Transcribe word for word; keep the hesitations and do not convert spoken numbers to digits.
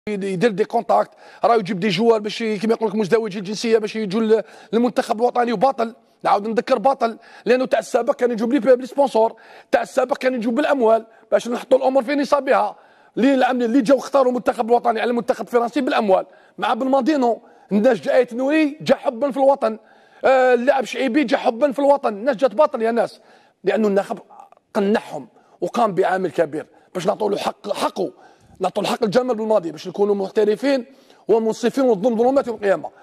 يدير دي كونتاكت، راه يجيب دي جوار باش كيما يقول لك مزدوجي الجنسيه باش يجوا للمنتخب الوطني، وباطل. نعاود نذكر باطل، لانه تاع السابق كان يجيب لي بلي سبونسور، تاع السابق كان يجيب بالاموال باش نحطوا الامور في نصابها. اللي العام اللي جاو اختاروا المنتخب الوطني على المنتخب الفرنسي بالاموال، مع بلماندينو الناس جاءت نوري جا حبا في الوطن، آه اللاعب شعيبي جا حبا في الوطن، الناس جات باطل يا ناس، لانه الناخب قنعهم وقام بعامل كبير باش نعطوا له حق حقه، نعطوا الحق لجمال بالماضي باش نكونوا محترفين ومنصفين وضمن ظلمات يوم القيامه.